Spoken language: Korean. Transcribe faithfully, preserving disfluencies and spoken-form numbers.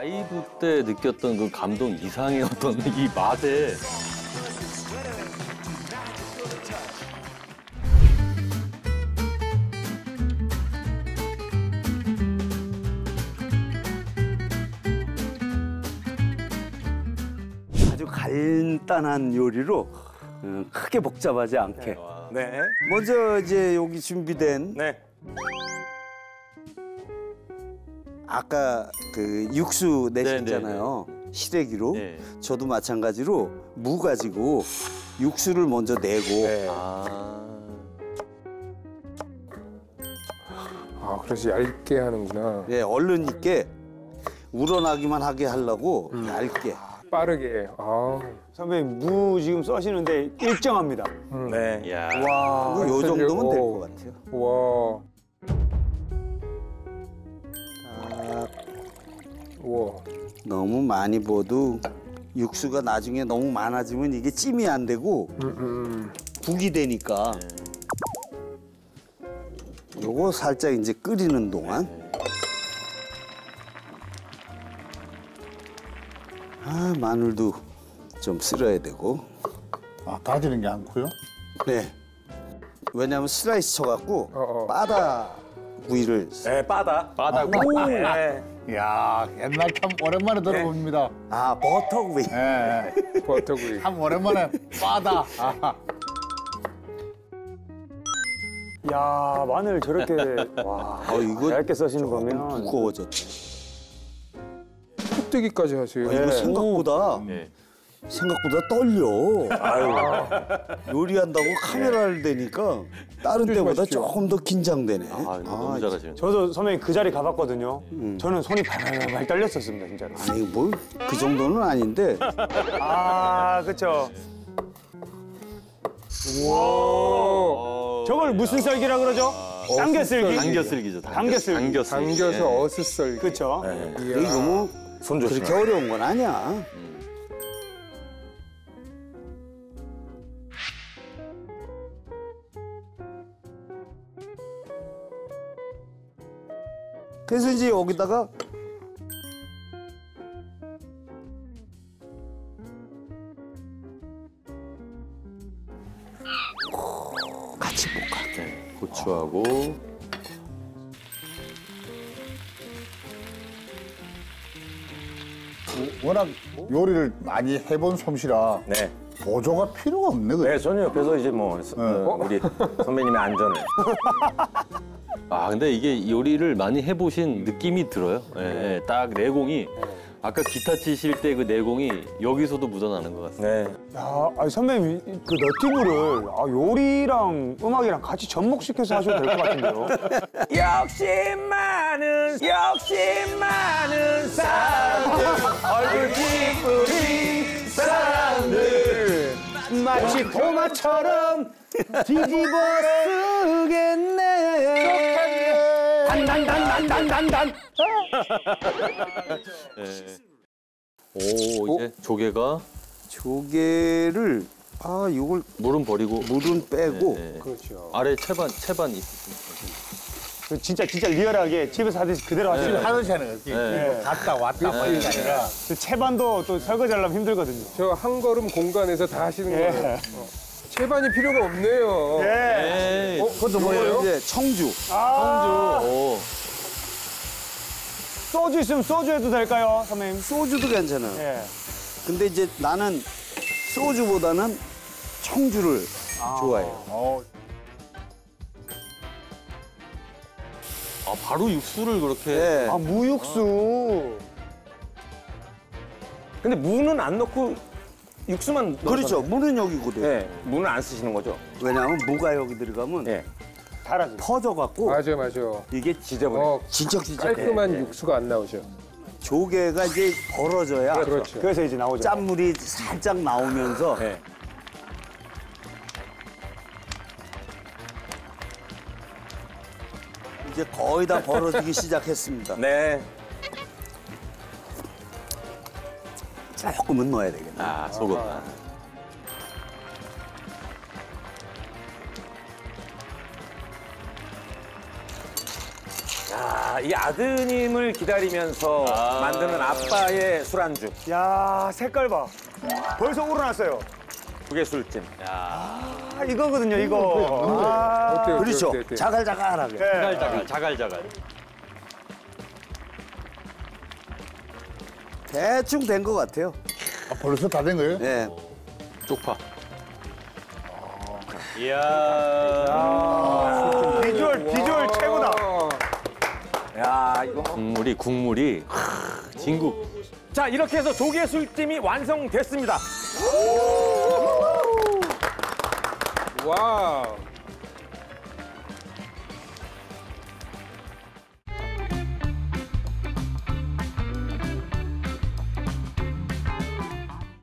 라이브 때 느꼈던 그 감동 이상의 어떤 이 맛에 아주 간단한 요리로 음, 크게 복잡하지 않게. 네. 먼저 이제 여기 준비된 네. 아까 그 육수 내시잖아요. 시래기로. 네. 저도 마찬가지로 무 가지고 육수를 먼저 내고. 네. 아, 아, 그래서 얇게 하는구나. 예, 얼른 있게 우러나기만 하게 하려고 얇게. 빠르게. 아, 선배님 무 지금 써시는데 일정합니다. 네. 야, 와. 뭐 요 정도면 될 것 같아요. 와. 딱 우와. 너무 많이 부어도 육수가 나중에 너무 많아지면 이게 찜이 안 되고 음, 음. 국이 되니까. 요거 살짝 이제 끓이는 동안. 아, 마늘도 좀 쓸어야 되고. 아, 다지는 게 않고요? 네. 왜냐면 슬라이스 쳐갖고 어, 어. 바다 부위를. 네, 빠다. 바다고. 네. 이야, 옛날 참 오랜만에 들어봅니다. 아, 버터 구이. 예, 예. 버터구이. 참 오랜만에 빠다. 아하. 야 마늘 저렇게 와 어, 이거 얇게 써시는 조금 거면 두꺼워졌다. 뚝배기까지 하세요. 아, 이거 생각보다 네. 생각보다 떨려. 아유, 요리한다고 카메라를 대니까 다른 때보다 조심하십시오. 조금 더 긴장되네. 아, 너무 잘하시네. 저도 선배님 그 자리 가봤거든요. 저는 손이 발발발 떨렸었습니다 진짜로. 아니 뭐 그 정도는 아닌데. 아 그렇죠. 오. 저걸 무슨 썰기라 그러죠? 당겨썰기. 당겨슬기죠. 당겨슬기. 당겨슬기. 당겨서 어슷썰기. 그렇죠. 근데 이거 뭐 손 조심. 그렇게 어려운 건 아니야. 그래서 이제 여기다가 같이 볶아. 네, 고추하고 워낙 요리를 많이 해본 솜씨라 네. 보조가 필요가 없네. 그죠? 네, 저는 옆에서 이제 뭐 어, 우리 선배님의 안전을. 아 근데 이게 요리를 많이 해보신 느낌이 들어요. 예, 예, 딱 내공이 아까 기타 치실 때 그 내공이 여기서도 묻어나는 것 같습니다. 네. 야, 아니 선배님 그 너튜브를 아, 요리랑 음악이랑 같이 접목시켜서 하셔도 될 것 같은데요. 욕심 많은 욕심 많은 사람들 얼굴 기쁘린 사람들 마치 도마처럼 뒤집어 쓰겠네. 단단단단단단단. 예. 오 이제 조개가 조개를 아 이걸 물은 버리고 물은 빼고 예, 예. 그렇죠. 아래 채반 채반 있으신 그 진짜 진짜 리얼하게 집에서 하듯이 그대로 하시는 거. 하듯이 하는 거지. 네. 갔다 왔다 뭐 이런 게 아니라. 그 채반도 또 설거지 하려면 힘들거든요. 저 한 걸음 공간에서 다 하시는 예. 거예요. 어. 채반이 필요가 없네요. 예. 예. 어, 그것도 뭐예요? 이제 청주. 아, 오. 소주 있으면 소주 해도 될까요, 선배님? 소주도 괜찮아요. 예. 근데 이제 나는 소주보다는 청주를 좋아해요. 어, 아 바로 육수를 그렇게 네. 아, 무육수. 근데 무는 안 넣고 육수만 넣어서. 그렇죠. 무는 여기거든. 네, 무는 안 쓰시는 거죠? 왜냐하면 무가 여기 들어가면 네. 달아져. 퍼져갖고 맞아, 맞아. 이게 지저분해. 어, 진척진척. 깔끔한 육수가 안 나오죠. 조개가 이제 벌어져야 그렇죠. 그래서 이제 나오죠. 짠물이 살짝 나오면서 네. 이제 거의 다 벌어지기 시작했습니다. 네. 조금은 넣어야 되겠네. 아 소금. 아. 아, 야, 이 아드님을 기다리면서 아. 만드는 아빠의 술안주. 야 색깔 봐. 벌써 우러났어요. 조개술찜. 아 이거거든요 이거. 아, 어때요? 그렇죠. 어때요? 어때요? 자갈자갈하게. 네. 자갈자갈, 자갈자갈. 대충 된 것 같아요. 아, 벌써 다 된 거예요? 네. 쪽파. 이야. 비주얼 비주얼 최고다. 야, 이거. 국물이, 국물이. 하, 진국. 자, 이렇게 해서 조개술찜이 완성됐습니다. 와우.